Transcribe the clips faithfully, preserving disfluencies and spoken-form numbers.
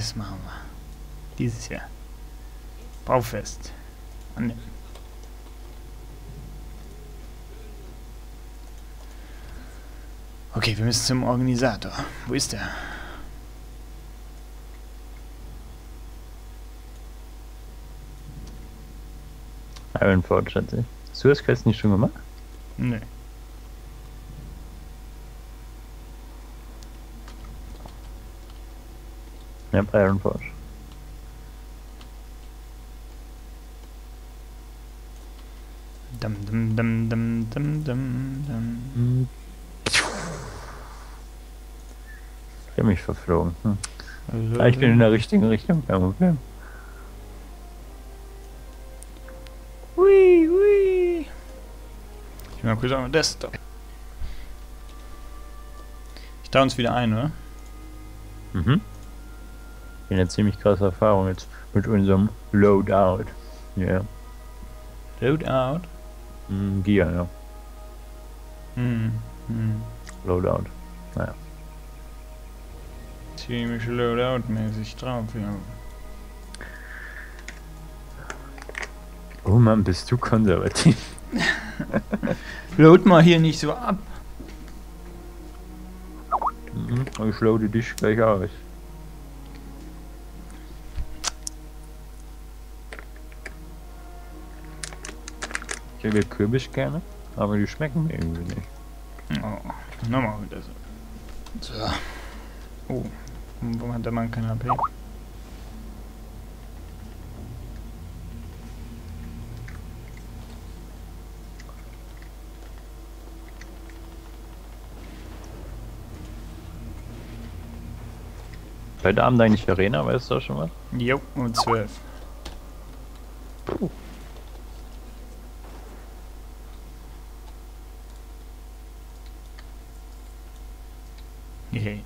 das machen wir. Dieses Jahr. Baufest. Annehmen. Okay, wir müssen zum Organisator. Wo ist der? Ironforge, schätze ich. Hast du das Quest nicht schon gemacht? Nö. Ja, Ironforge. Dum dum dum dum dum dum dum. Ich habe mich verflogen. Hm. Also, Ah, ich bin in der richtigen Richtung, kein Problem. Hui, hui. Ich bin mal kurz am Desktop. Ich da uns wieder ein, oder? Mhm. Ich bin eine ziemlich krasse Erfahrung jetzt mit unserem Loadout. Ja. Yeah. Loadout? Mm, Gear, ja. Hm. Hm. Loadout. Naja. Ziemlich Loadout-mäßig drauf, ja. Oh Mann, bist du konservativ. Load mal hier nicht so ab. Mhm. Ich loade dich gleich aus. Ich hätte Kürbis gerne, aber die schmecken mir irgendwie nicht. Oh, nochmal wieder so. So. Oh, warum hat der Mann kein H P? Heute Abend eigentlich Arena, weißt du auch schon was? Jo, um zwölf. Puh. Hey.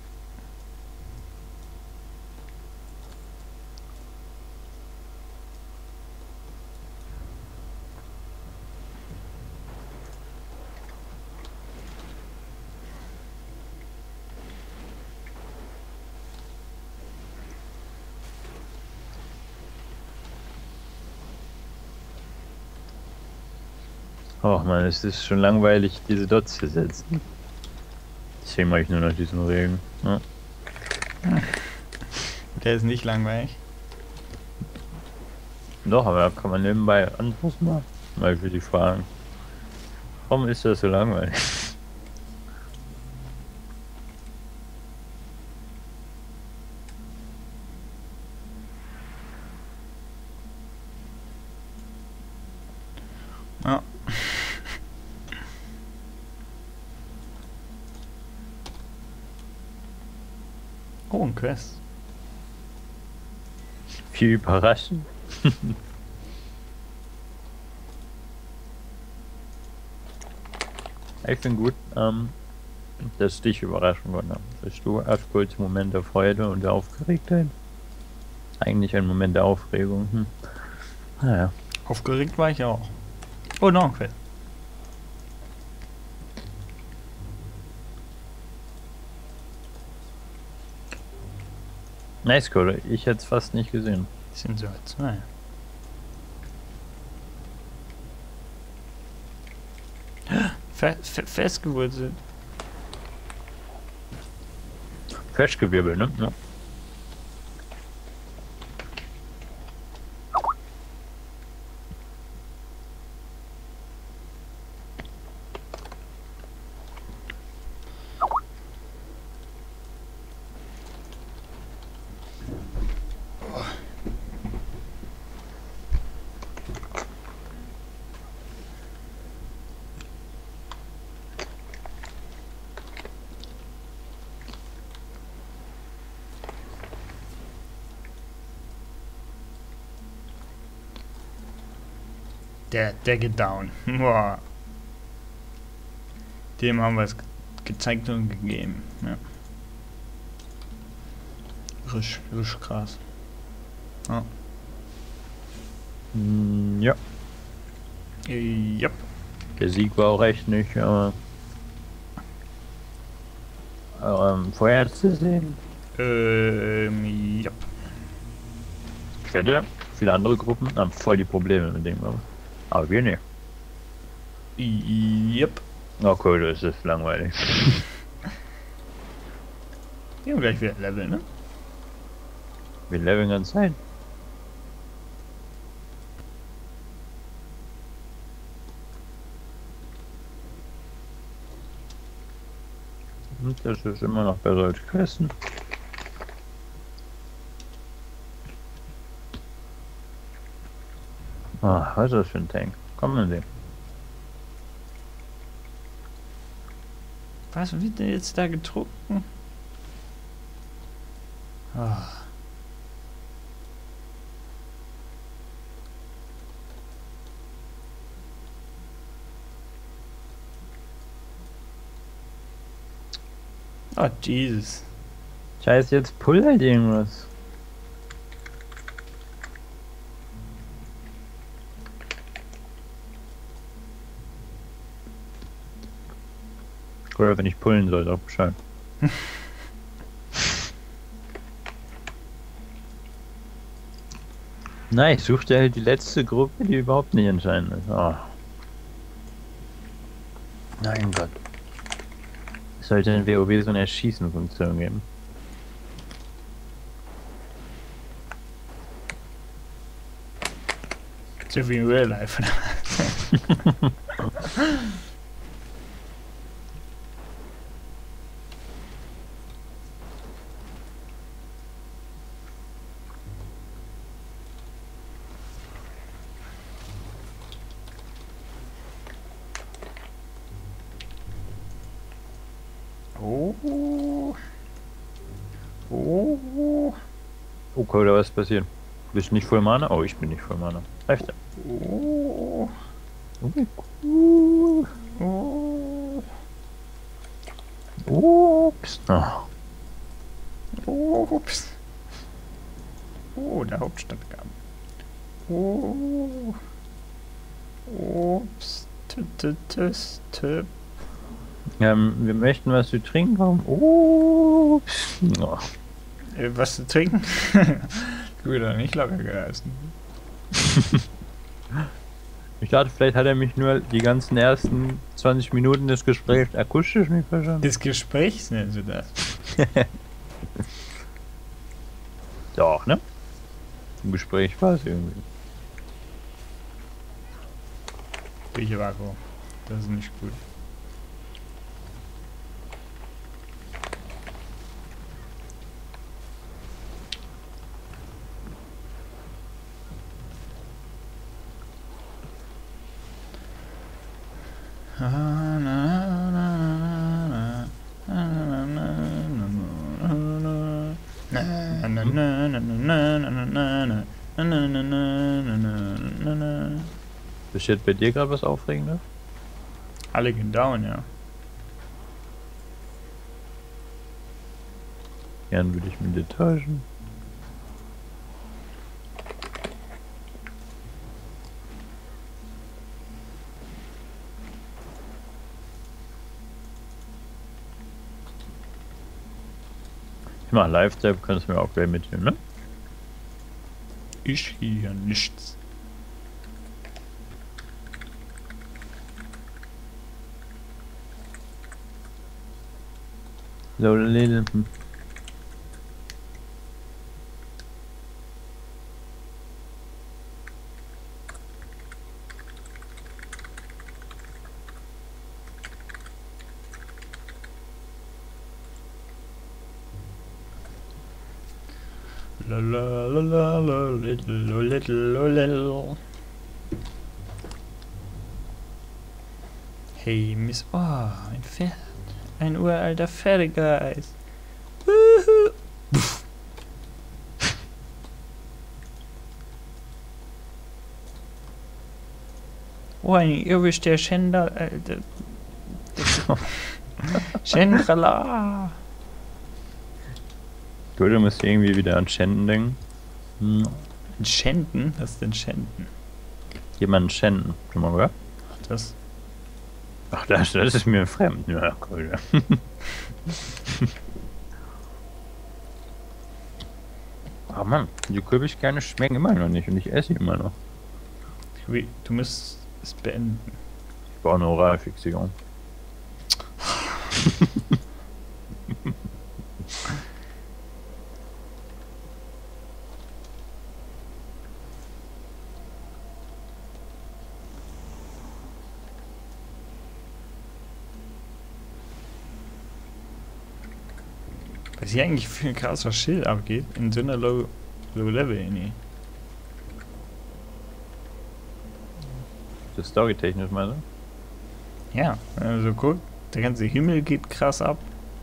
Oh man, es ist schon langweilig, diese Dots zu setzen. Deswegen mache ich nur noch diesen Regen. Ja. Der ist nicht langweilig. Doch, aber da kann man nebenbei anderes machen. Mal für die Fragen. Warum ist das so langweilig? Ja. Oh, ein Quest. Viel überraschend. Ich finde gut, ähm, dass dich überraschen konnte. Dass du erst kurz einen Moment der Freude und der Aufgeregtheit. Eigentlich ein Moment der Aufregung. Hm. Naja. Aufgeregt war ich auch. Oh, noch ein Quest. Nice, Code. Ich hätte es fast nicht gesehen. Sind so zwei. Fe fe festgewurzelt. Festgewirbelt, ne? Ja. Der, der geht down. Boah. Dem haben wir es ge gezeigt und gegeben. Ja. Risch, risch krass. Ja. Mm, ja. Yep. Der Sieg war auch echt nicht, aber ähm, vorher zu sehen, Ähm, ja. Ich hätte, viele andere Gruppen haben voll die Probleme mit dem, aber, aber wir nicht. Yep. Oh cool, das ist langweilig. Wir haben gleich wieder Level, ne? Wir leveln ganz Zeit. Und das ist immer noch besser als Questen. Ah, was ist das für ein Tank? Komm in den. Was wird denn jetzt da getrunken? Ah. Oh, Jesus. Scheiße, jetzt pull halt irgendwas. Oder wenn ich pullen soll, sag Bescheid. Nein, ich suchte halt die letzte Gruppe, die überhaupt nicht entscheidend ist. Oh. Nein Gott. Es sollte in WoW so eine Erschießen-Funktion geben. So wie in Real Life. Oh. Oh. Okay, da was passiert? Bist du nicht voll Mana? Oh, ich bin nicht voll Mana. Reicht ja. Oh. Okay, cool. Oh. Ups. Oh. Ups. Oh, der Hauptstadtgaben. Oh. Ups. Tütütüs. Tüp. Ähm, wir möchten was zu trinken haben. Ups. Oh. Äh, was zu trinken? Gut, dann nicht locker geheißen. Ich dachte, vielleicht hat er mich nur die ganzen ersten zwanzig Minuten des Gesprächs akustisch nicht verstanden. Des Gesprächs nennen sie das. Doch, ne? Im Gespräch war es irgendwie. Ich Vakuum. Das ist nicht gut. Besteht bei dir gerade was Aufregendes? Alle gehen down, ja. Gern würde ich mit dir täuschen. Ich mach Live-Tab, kannst du mir auch gleich mitnehmen, ne? Ich hier nichts. So little. Hm. La la la la la little little little. Hey, Miss. Oh, ein Pferd. Ein uralter Pferdegeist. Wuhu. Oh, ein irrwischter Schänder. Äh, Schendrala. Gut, du musst irgendwie wieder an Schänden denken. Hm. Schänden? Was ist denn Schänden? Jemanden schänden. Schon mal gehört? Ach, das. Ach, das, das ist mir fremd. Ja, cool. Ah Mann, die Kürbiskerne schmecken immer noch nicht und ich esse sie immer noch. Wie- Du musst es beenden. Ich brauche eine Oralfixierung. Was hier eigentlich für ein krasser Schild abgeht, in so einer Low, Low Level, nee. Das storytechnisch meinst du? Ja, wenn man so guckt, der ganze Himmel geht krass ab.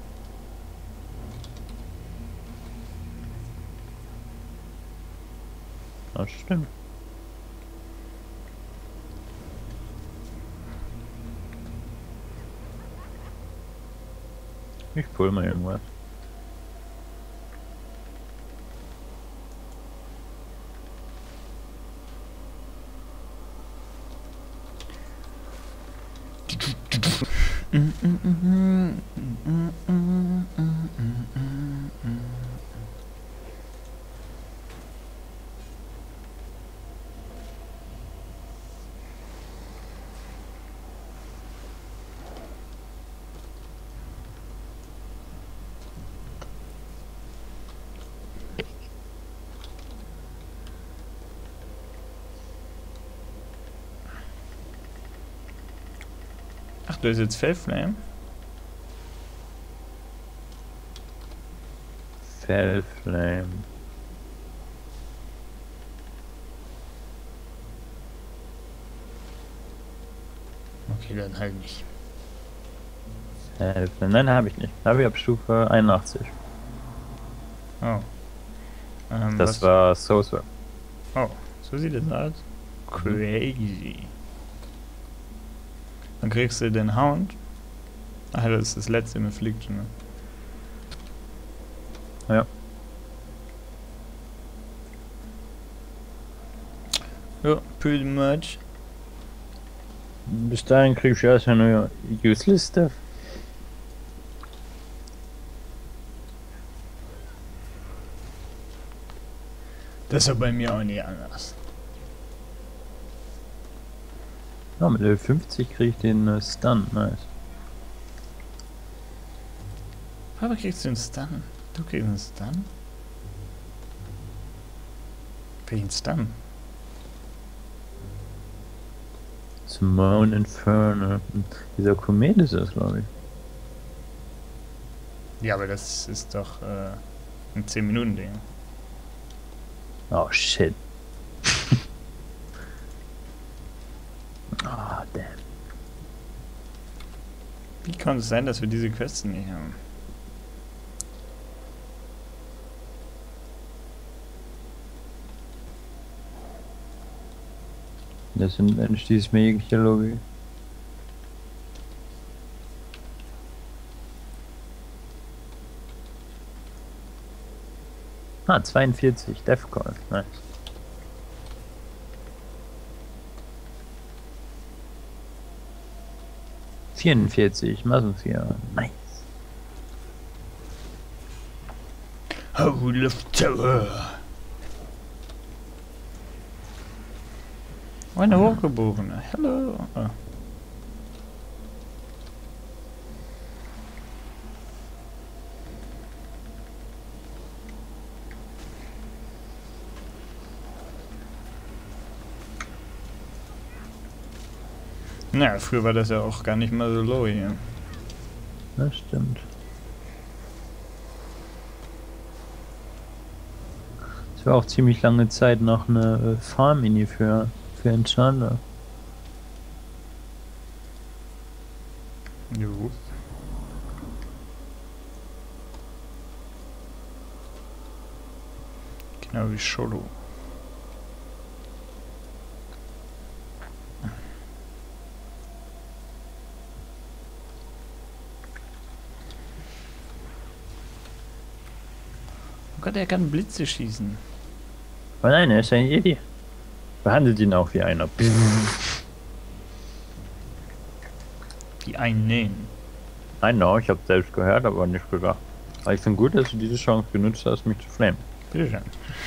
Das stimmt. Ich pull mal irgendwas. Ach, du hast jetzt Fellflame? Fellflame. Okay, dann halt nicht. Fellflame. Nein, habe ich nicht. Habe ich ab Stufe einundachtzig. Oh. Ähm, Das was? war Sosa. Oh, so sieht es aus. Crazy. Dann kriegst du den Hound. Ach, das ist das letzte im Affliction, ne? Ja. Ja, pretty much. Bis dahin krieg ich erstmal nur useless stuff. Das ist ja bei mir auch nie anders. Ja, mit Level fünfzig krieg ich den äh, Stun. Nice. Aber kriegst du einen Stun? Du kriegst einen Stun? Welchen Stun? Simone Inferno. Dieser Komet ist das, glaube ich. Ja, aber das ist doch äh, ein zehn Minuten Ding. Oh shit. Oh damn. Wie kann es sein, dass wir diese Quests nicht haben? Das sind entschließt mir jegliche Logik. Ah, zweiundvierzig, Defcon, nice. vierundvierzig, Massenvier, nice. Howl of Terror! Oh, eine Hochgeborene. Hallo! Oh. Na, früher war das ja auch gar nicht mal so low hier. Das stimmt. Es war auch ziemlich lange Zeit noch eine äh, Farm-Mini für, für Enchanter. Jo. Genau wie Solo. Oh Gott, er kann Blitze schießen. Aber nein, er ist ein Jedi. Behandelt ihn auch wie einer. Die einen nähen. I know, ich habe selbst gehört, aber nicht gesagt. Aber ich finde gut, dass du diese Chance genutzt hast, mich zu flamen. Bitteschön.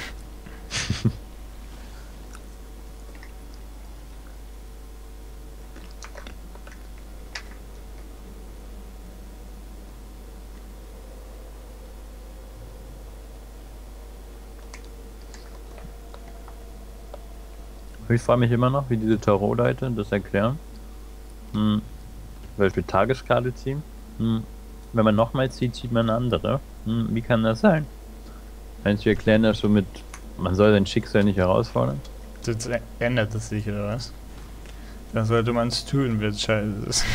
Ich frage mich immer noch, wie diese Tarot-Leute das erklären. Hm. Zum Beispiel Tageskarte ziehen. Hm. Wenn man nochmal zieht, zieht man eine andere. Hm. Wie kann das sein? Meinst du, wir erklären das so mit, man soll sein Schicksal nicht herausfordern? Jetzt ändert es sich, oder was? Dann sollte man es tun, wenn es scheiße ist.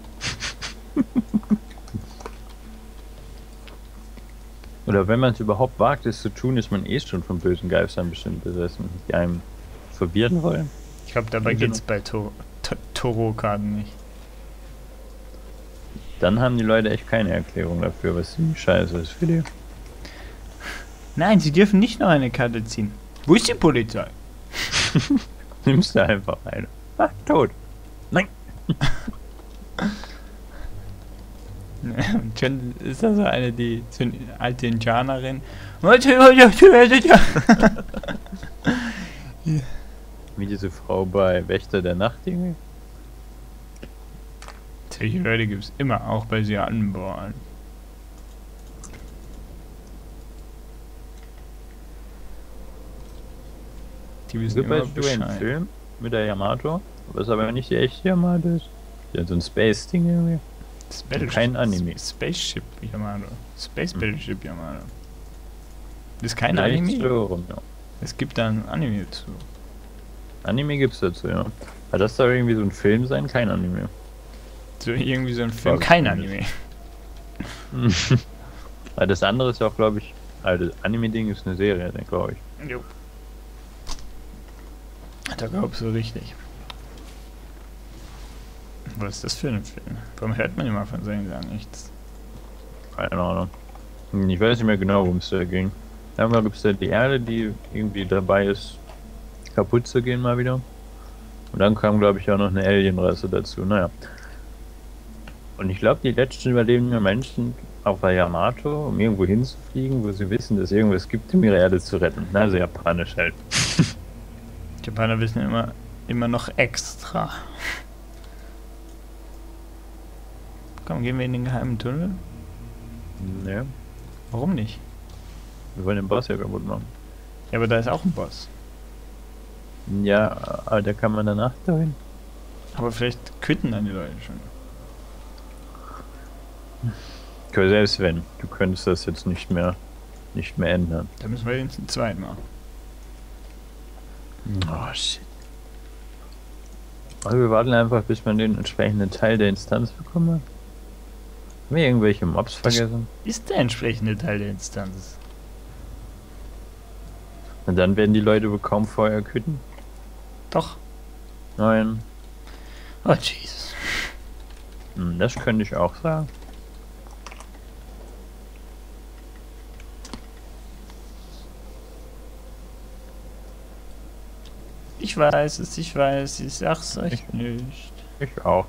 Oder wenn man es überhaupt wagt, es zu tun, ist man eh schon von bösen Geistern bestimmt besessen, die einem verwirren wollen. Ich glaube, dabei Genau. geht es bei Tor Tor Tarotkarten nicht. Dann haben die Leute echt keine Erklärung dafür, was die Scheiße ist für die. Nein, sie dürfen nicht noch eine Karte ziehen. Wo ist die Polizei? Nimmst du einfach eine. Ah, tot. Nein. Und schon ist das so eine, die so eine alte Indianerin. Wie diese Frau bei Wächter der Nacht irgendwie. Solche Leute gibt es immer, auch bei sie anbauen. Die wissen Gibt immer es sogar einen Bescheid. Film mit der Yamato, was aber nicht die echte Yamato ist. Ja, so ein Space-Ding irgendwie. Das Battleship- Kein Anime. Spaceship Yamato. Space Battleship Yamato. Das ist kein Vielleicht Anime? so rum, ja. Es gibt da ein Anime zu. Anime gibt's dazu, ja. Aber das soll irgendwie so ein Film sein, kein Anime. So irgendwie so ein Film. War Kein bestimmt Anime. Weil das andere ist ja auch, glaube ich, also das Anime-Ding ist eine Serie, glaube ich. Jo. Da glaubst du richtig. Was ist das für ein Film? Warum hört man immer von seinen Sachen nichts? Keine Ahnung. Ich weiß nicht mehr genau, worum es da ging. Einmal gibt es da die Erde, die irgendwie dabei ist, kaputt zu gehen mal wieder. Und dann kam, glaube ich, auch noch eine Alienrasse dazu. Naja. Und ich glaube, die letzten überlebenden Menschen auf der Yamato, um irgendwo hinzufliegen, wo sie wissen, dass es irgendwas gibt, um ihre Erde zu retten. Also japanisch halt. Die Japaner wissen immer, immer noch extra. Komm, gehen wir in den geheimen Tunnel? Ne, Warum nicht? wir wollen den Boss ja kaputt machen. Ja, aber da ist auch ein Boss. Ja, aber da kann man danach dahin. Aber vielleicht quitten dann die Leute schon. Okay, selbst wenn, du könntest das jetzt nicht mehr, nicht mehr ändern. Da müssen wir den zum zweiten machen. Oh shit. Also wir warten einfach, bis man den entsprechenden Teil der Instanz bekommen hat. Haben wir irgendwelche Mobs Das vergessen? Ist der entsprechende Teil der Instanz. Und dann werden die Leute wohl kaum vorher quitten. Doch. Nein. Oh, Jesus. Hm, das könnte ich auch sagen. Ich weiß es, ich weiß, ich sag's euch nicht. Ich auch.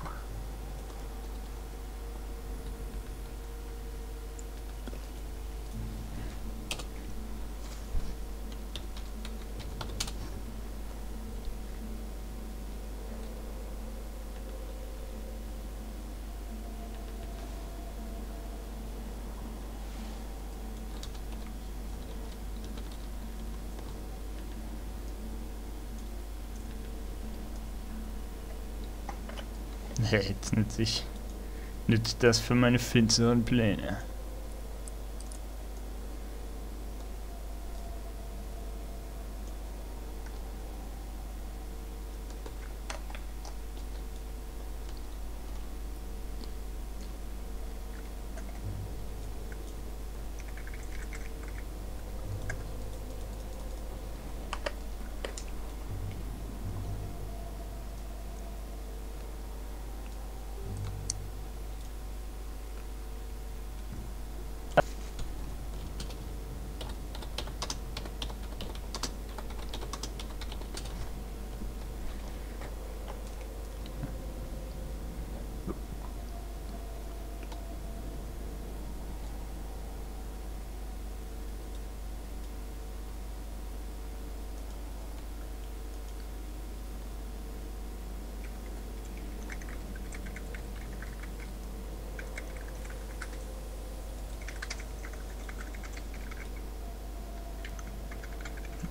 Ja, jetzt nütze ich. Nützt das für meine finsteren Pläne.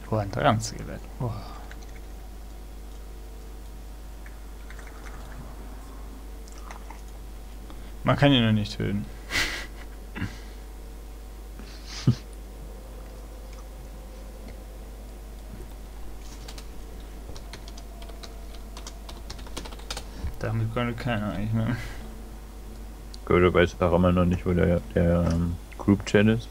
Oh, ein Dreier-Skelett. Oh. Man kann ihn noch nicht töten. Damit konnte keiner eigentlich, ne? Gut, du weißt auch immer noch nicht, wo der, der ähm, Group-Chat ist.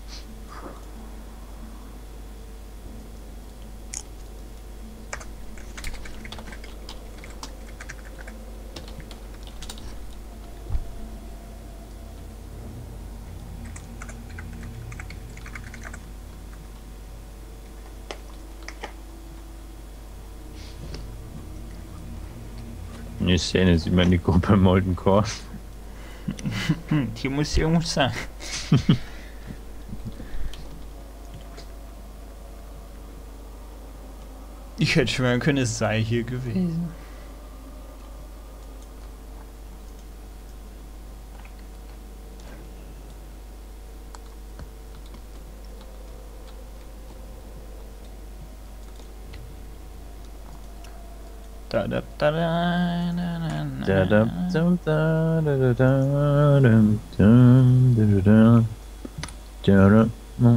In der Szene sieht man die Gruppe Molten Core. Hm, hier muss irgendwas sein. Ich hätte schwören können, es sei hier gewesen. Da da da da da Da da da da da da da da da da da da da.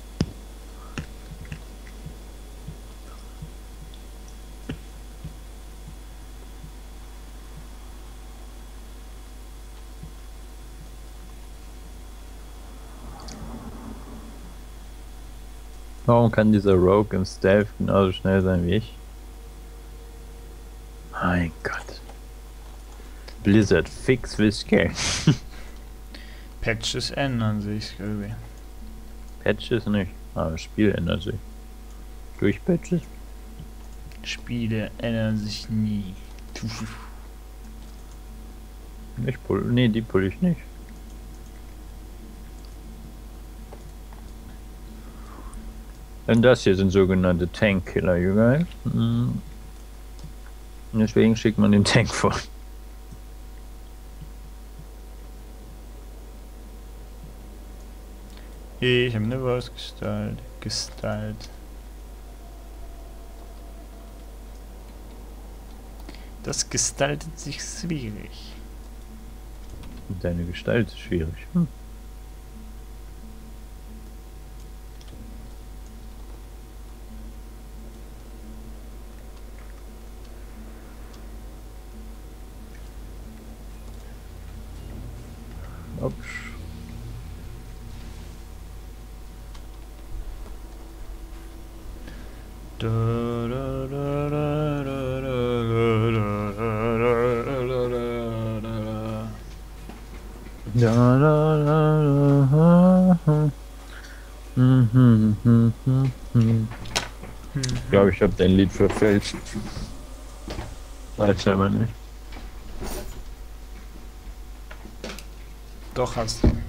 Warum kann dieser Rogue im Stealth genauso schnell sein wie ich? Mein Gott. Blizzard, fix this game. Patches ändern sich, irgendwie. Patches nicht, aber das Spiel ändert sich. Durch Patches? Spiele ändern sich nie. Ich pull, nee, die pull ich nicht. Denn das hier sind sogenannte Tank-Killer, you guys. Mhm. Und deswegen schickt man den Tank vor. Ich habe eine Wurst gestaltet. Gestaltet. Das gestaltet sich schwierig. Deine Gestalt ist schwierig. Hm. Ups. Da, da, da, da, da, da, da, da, Da, da, da, da, da. Hm, hm, hm, hm, hm. Ich glaube, ich habe dein Lied verfälscht. Weiß aber nicht. Doch hast du.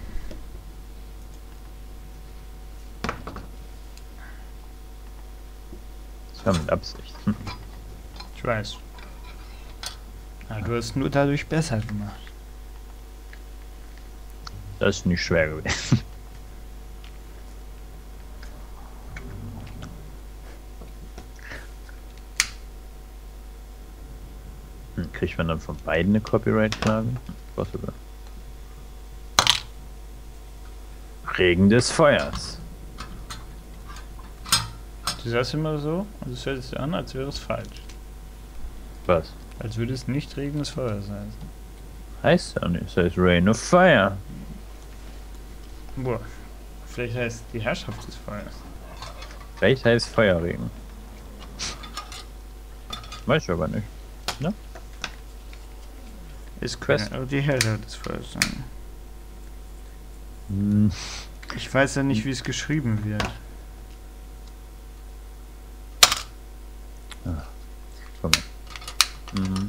Das war mit Absicht. Hm. Ich weiß. Aber du hast nur dadurch besser gemacht. Das ist nicht schwer gewesen. Hm, kriegt man dann von beiden eine Copyright-Klage? Possible. Regen des Feuers. Du sagst immer so und es hört sich an, als wäre es falsch. Was? Als würde es nicht Regen des Feuers sein. Heißt ja nicht, es heißt Rain of Fire. Boah. Vielleicht heißt die Herrschaft des Feuers. Vielleicht heißt Feuerregen. Weiß ich aber nicht. Ne? Es könnte aber die Herrschaft des Feuers sein. Hm. Ich weiß ja nicht, wie es geschrieben wird. Guck mal. Mhm.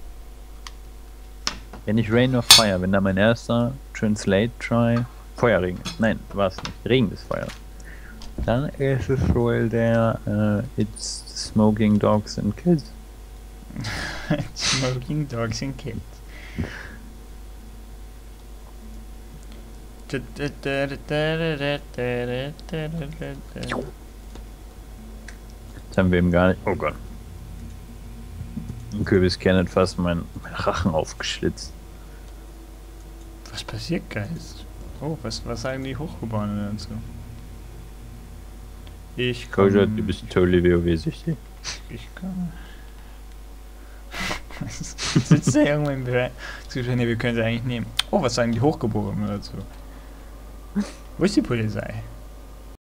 Wenn ich Rain of Fire, wenn da mein erster Translate Try Feuerregen ist. Nein, war es nicht. Regen des Feuers. Dann ist es wohl der uh, It's Smoking Dogs and Kids. Smoking Dogs and Kids. Das haben wir eben gar nicht. Oh Gott. Ein Kürbiskern hat fast meinen Rachen aufgeschlitzt. Was passiert, Geist? Oh, was, was sagen die Hochgeborenen dazu? Ich komm... Koja, du bist totally WoW-süchtig. Ich komme... Sitzt da irgendwo im Bereich? Ne, wir können sie eigentlich nehmen. Oh, was sagen die Hochgeborenen dazu? Wo ist die Polizei?